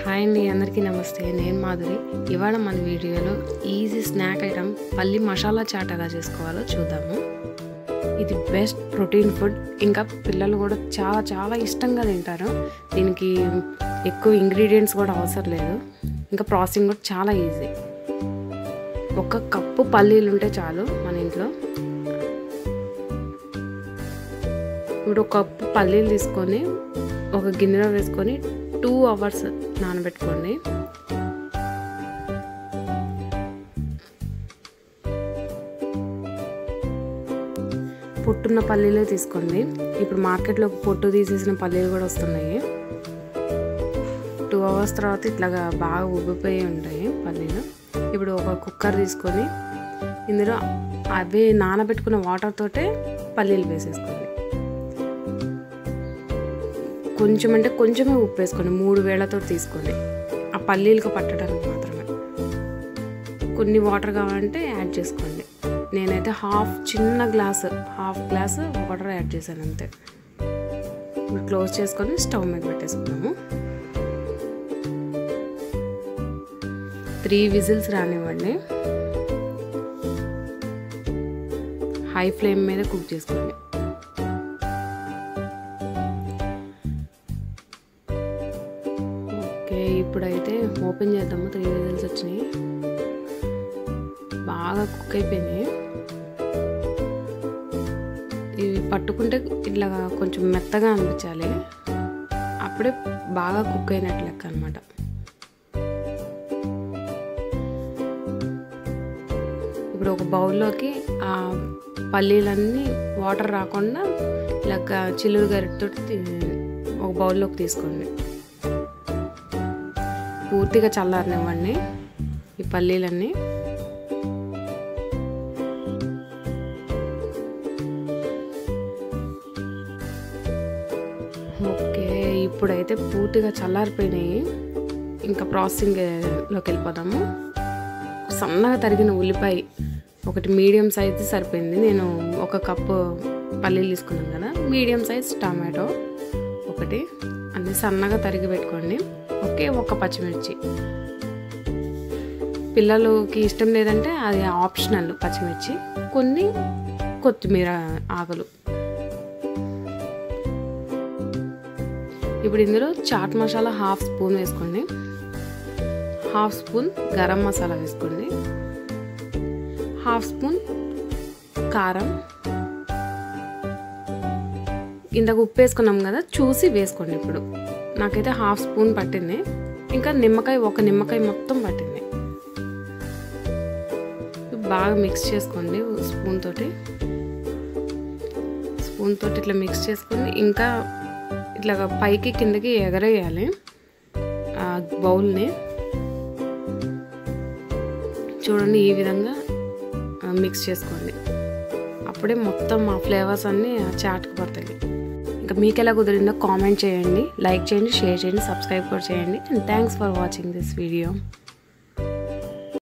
Hi అండి, అందరికీ నమస్తే. నేను మాధురి. ఇవాళ మన వీడియోలో ఈజీ స్నాక్ ఐటమ్ పల్లి మసాలా చాట్ ఎలా చేసుకోవాలో చూద్దాము. ఇది బెస్ట్ ప్రోటీన్ ఫుడ్. ఇంకా పిల్లలు కూడా చాలా చాలా ఇష్టంగా తింటారు. దీనికి ఎక్కువ ఇంగ్రీడియంట్స్ కూడా అవసరం లేదు. ఇంకా ప్రాసెసింగ్ కూడా చాలా ఈజీ. ఒక కప్పు పల్లీలు ఉంటే చాలు మన ఇంట్లో. ఇప్పుడు ఒక కప్పు పల్లీలు తీసుకొని ఒక గిన్నెలో వేసుకొని 2 hours నానబెట్టుకోండి. పొట్టున్న పల్లీలే తీసుకోండి. ఇప్పుడు మార్కెట్లో పొట్టు తీసేసిన పల్లీలు కూడా వస్తున్నాయి. 2 hours తర్వాత ఇట్లాగా బాగా ఉబ్బిపోయి ఉంటాయి పల్లీలు. ఇప్పుడు ఒక కుక్కర్ తీసుకొని ఇందులో అవే నానబెట్టుకున్న వాటర్ తోటే పల్లీలు వేసేసుకోండి. కొంచెం అంటే కొంచెమే ఉప్పు వేసుకోండి. 3 వేళ్లతో తీసుకోండి. ఆ పల్లీలకు పట్టడానికి మాత్రమే. కొన్ని వాటర్ కావాలంటే యాడ్ చేసుకోండి. నేనైతే చిన్న గ్లాస్ వాటర్ యాడ్ చేశాను అంతే. ఇప్పుడు క్లోజ్ చేసుకొని స్టవ్ మీద పెట్టేసుకున్నాము. 3 విజిల్స్ రానివ్వండి. హై ఫ్లేమ్ మీద కుక్ చేసుకోండి. ఇప్పుడైతే ఓపెన్ చేద్దాము. 3 విజిల్స్ వచ్చినాయి. బాగా కుక్ అయిపోయినాయి. ఇవి పట్టుకుంటే ఇట్లా కొంచెం మెత్తగా అనిపించాలి. అప్పుడే బాగా కుక్ అయినట్లు లెక్క అనమాట. ఇప్పుడు ఒక బౌల్లోకి ఆ పల్లీలన్నీ వాటర్ రాకుండా ఇలాగ చిల్లుడు గరిటెతో ఒక బౌల్లోకి తీసుకోండి. పూర్తిగా చల్లారనివ్వండి ఈ పల్లీలన్నీ. ఓకే, ఇప్పుడైతే పూర్తిగా చల్లారిపోయినాయి. ఇంకా ప్రాసెసింగ్లోకి వెళ్ళిపోదాము. సన్నగా తరిగిన ఉల్లిపాయ ఒకటి మీడియం సైజు సరిపోయింది. నేను 1 కప్పు పల్లీలు తీసుకున్నాను కదా. మీడియం సైజ్ టమాటో ఒకటి, అన్నీ సన్నగా తరిగి పెట్టుకోండి. ఒక పచ్చిమిర్చి. పిల్లలకి ఇష్టం లేదంటే అది ఆప్షనల్ పచ్చిమిర్చి. కొన్ని కొత్తిమీర ఆకులు. ఇప్పుడు ఇందులో చాట్ మసాలా 1/2 స్పూన్ వేసుకోండి. 1/2 స్పూన్ గరం మసాలా వేసుకోండి. 1/2 స్పూన్ కారం. ఇందాక ఉప్పు వేసుకున్నాం కదా, చూసి వేసుకోండి. ఇప్పుడు నాకైతే 1/2 స్పూన్ పట్టింది. ఇంకా ఒక నిమ్మకాయ మొత్తం పట్టింది. బాగా మిక్స్ చేసుకోండి స్పూన్ తోటి ఇట్లా మిక్స్ చేసుకొని ఇంకా ఇట్లా పైకి కిందకి ఎగరేయాలి ఆ బౌల్ని. చూడండి, ఈ విధంగా మిక్స్ చేసుకోండి. అప్పుడే మొత్తం ఆ ఫ్లేవర్స్ అన్నీ ఆ చాట్కి పడతాయి. ఇంకా మీకు ఎలా కుదిరిందో కామెంట్ చేయండి, లైక్ చేయండి, షేర్ చేయండి, సబ్స్క్రైబ్ కూడా చేయండి. And thanks for watching this video.